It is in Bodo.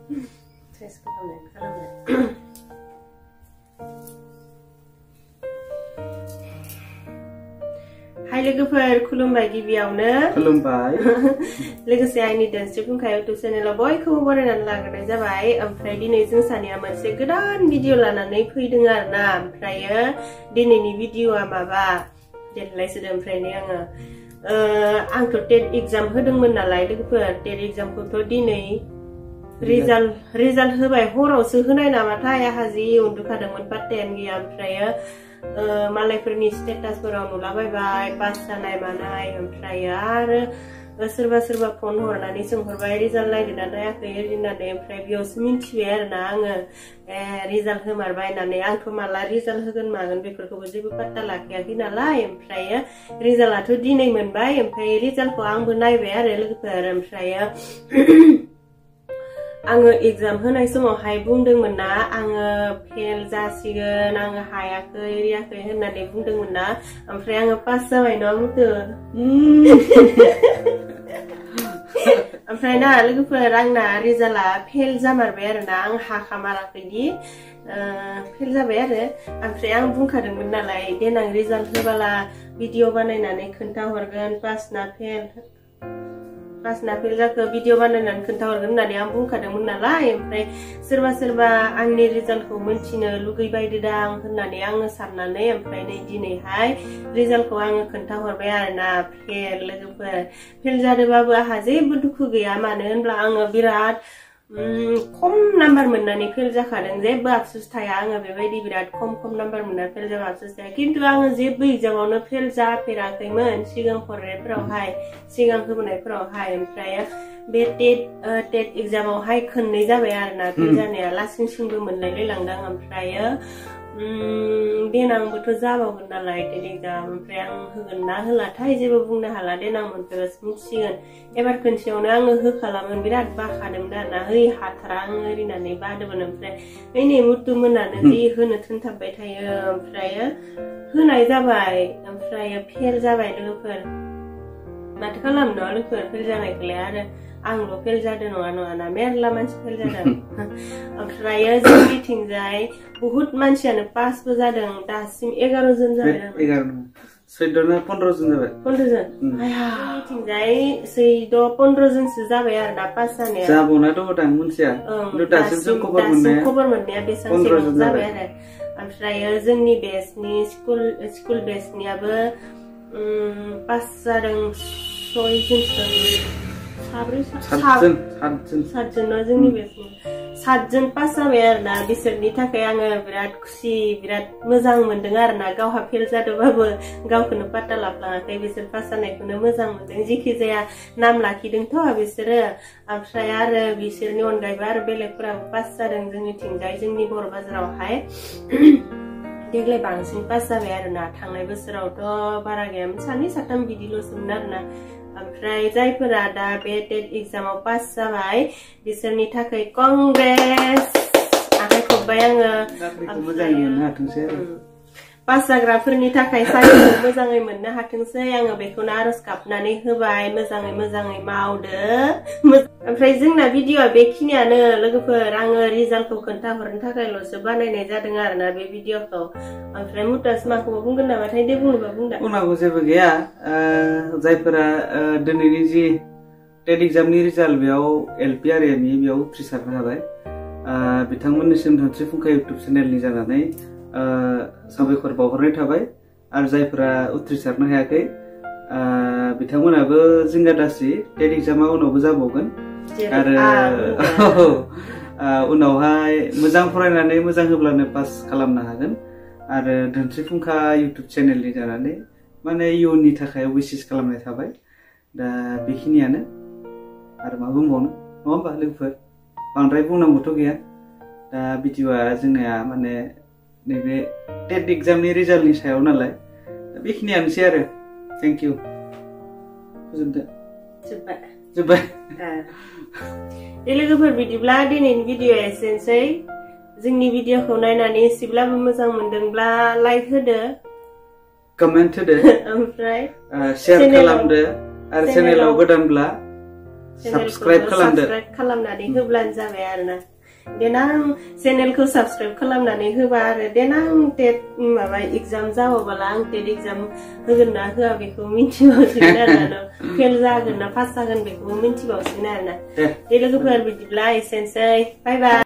Tes खालामनाय Hai लोगोफोर खुलुमबाय गिबियावनो खुलुमबाय लोगोसे आंनि दान्स्रि फुंखा YouTube चेनेलाव बयखौबो बरायनानै लाग्रोनाय जाबाय ओमफ्राय दिनै जों सानैया मोनसे गोदान भिडिअ लानानै फैदों आरोना ओमफ्रायो दिनैनि भिडिअआ माबा देलायसोदों ओमफ्रायनो आङो आंथ' टेट एग्जाम होदोंमोन नालाय लोगोफोर टेट एग्जामखौथ' दिनै रिजाल्ट होबाय हरावसो होनाय नामाथाय आहा जि उन्दुखादोंमोन पात्तायानो गैया ओमफ्रायो मालायफोरनि स्टेटासफोराव नुलाबायबाय पास जानाय मानाय ओमफ्राय आरो सोरबा सोरबा फन हरनानै सोंहरबाय रिजाल्ट नायदोंना नायाखै होननानै ओमफ्राय बेयावसो मिन्थिबाय आरोना आङो रिजाल्ट होमारबाय होननानै आंथ' माला रिजाल्ट होगोन मागोन बेफोरखौबो जेबो पात्ता लाखायाखै नालाय ओमफ्राय रिजाल्टआथ' दिनै मोनबाय ओमफ्राय रिजाल्टखौ आंबो नायबाय आरो लोगोफोर ओमफ्राय आङो एग्जाम होनाय समावहाय बुंदोंमोन ना आङो फेल जासिगोन आङो हायाखै रियाखै होननानै बुंदोंमोन ना ओमफ्राय आङो पास जाबाय ना बुंदो ओमफ्राय ना लोगोफोर आंना रिजाल्टआ फेल जामारबाय आरोना आं हाखामाराखैदि फेल जाबाय आरो ओमफ्राय आं बुंखादोंमोन नालाय देनां रिजाल्ट होबाला भिडिअ बानायनानै खोन्थाहरगोन पास ना फेल जाखो भिडिअ बानायनानै खोन्थाहरगोन होननानै आं बुंखादोंमोन नालाय ओमफ्राय सोरबा सोरबा आंनि रिजाल्टखौ मोनथिनो लुगैबायदां होननानै आङो साननानै ओमफ्राय नै दिनैहाय रिजाल्टखौ आङो खोन्थाहरबाय आरोना फेल लोगोफोर फेल जादोंबाबो आहा जेबो दुखु गैया मानो होनब्ला आङो बिराद खम नाम्बार मोननानै फेल जाखादों जेबो आफसोस थाया आङो बेबायदि बिराद खम नाम्बार मोनना फेल जाबा आफसोस थाया खिन्थु आङो जेबो एग्जामावनो फेल जाफेराखैमोन सिगां फरायनायफोरावहाय सिगां होबोनायफोरावहाय ओमफ्राय बे टेट एग्जामावहाय खननै जाबाय आरोना फेल जानाया लासिंसिंबो मोनलायलायलांदों ओमफ्राय देनांबोथ' जाबावगोन नालाय टेट एग्जाम ओमफ्राय आं होगोन ना होलाथाय जेबो बुंनो हाला देनां मोनफैबासो मिथिसिगोन एबार खनसेयावनो आङो होखालामोन बिराद बाखादोंमोन आरोना है हाथारा आङो ओरैनानै बादोंमोन ओमफ्राय नै मुथु मोनानो जि होनो थोनथाबबाय थायो ओमफ्राय होनाय जाबाय ओमफ्राय फेल जाबाय लोगोफोर माथो खालामनो लोगोफोर फेल जानायखौलाय आरो आंल' फेल जादों नङा मेरला मानसि फेल जादों ओमफ्राय जोंनिथिंजाय बहुत मानसियानो पासबो जादों दासिम 11 जन जाबाय 14 ना 15 जन जाबाय 15 जन जोंनिथिंजाय 14-15 जनसो जाबाय आरो दा पास जानाया जाबावना दङ दां मोनथिया खिन्थु दासिम खबर मोननाया बेसेबांसो जाबाय आरो ओमफ्राय जोंनि बेचनि स्कुल बेचनियाबो पास जादों 6 जनसो सातजन जोंनि बेचनि 7 जन पास जाबाय आरोना बिसोरनि थाखाय आङो बिराद खुसि बिराद मोजां मोनदों आरोना गावहा फेल जादोंबाबो गावखौनो पात्ता लाफ्लाङाखै बिसोर पास जानायखौनो मोजां मोनदों जेखि जाया नाम लाखिदोंथ' बिसोरो ओमफ्राय आरो बिसोरनि अनगायैबो आरो बेलेगफोराबो पास जादों जोंनिथिंजाय जोंनि बर' बाजारावहाय देग्लाय बांसिन पास जाबाय आरोना थांनाय बोसोरावथ' बारा गैयामोन 2-3 बिदिल'सोमोन आरोना ओमफ्राय जायफोरा दा बे टेट एग्जामाव पास जाबाय बिसोरनि थाखाय कंग्रेस आखाइ खबबाय आङो पास जाग्राफोरनि थाखाय साख्रिखौ मोजाङै मोननो हाथोंसै आङो बेखौनो आरज गाबनानै होबाय मोजाङै मावदो ओमफ्राय जोंना भिडिअआ बेखिनियानो लोगोफोर आङो रिजाल्टखौ खोन्थाहरनो थाखायल'सो बानायनाय जादों आरोना बे भिडिअखौ ओमफ्राय मुतास माखौबा बुंगोन नामाथाय दे बुंनोबा बुंदा बुंनांगौ जेबो गैया जायफोरा दिनैनि जि टेट एग्जामनि रिजाल्ट बेयाव एलपि आरो एमइ बेयाव उथ्रिसारनो हाबाय बिथांमोननिसिम धोनस्रि फुंखा इउटुब चेनेलनि जानानै साबायखर बावहरनाय थाबाय आरो जायफोरा उथ्रिसारनो हायाखै बिथांमोनाबो जिंगा दासि टेट एग्जामा उनावबो जाबावगोन आरो उनावहाय मोजां फरायनानै मोजां होब्लानो पास खालामनो हागोन आरो धोनस्रि फुंखा इउटुब चेनेलनि जानानै माने इयुननि थाखाय विशेस खालामनाय थाबाय दा बेखिनियानो आरो मा बुंबावनो नङा होमबा लोगोफोर बांद्राय बुंनांगौथ' गैया दा भिडिअआ जोंनिया माने नैबे टेट एग्जामनि रिजाल्टनि सायाव नालाय बेखिनियानोसै आरो थेंक इउ जोब्बाय लोगोफोर बिदिब्ला दिनैनि भिडिअआ एसेनोसै जोंनि भिडिअखौ नायनानै एसेब्लाबो मोजां मोनदोंब्ला लाइक होदो कमेन्ट होदो ओमफ्राय शेयार खालामदो आरो चेनेलाव गोदानब्ला साबस्क्राइब खालामदो खालामनानै होब्लानो जाबाय आरोना देनां चेनेलखौ साबस्क्राइब खालामनानै होबा आरो देनां टेट माबा एग्जाम जाबाबोला आं टेट एग्जाम होगोन ना होआ बेखौ मिन्थिबावसिगोन आरोना फेल जागोन ना पास जागोन बेखौबो मिन्थिबावसिगोन आरोना दे लोगोफोर बिदिब्ला एसेनोसै बाय बाय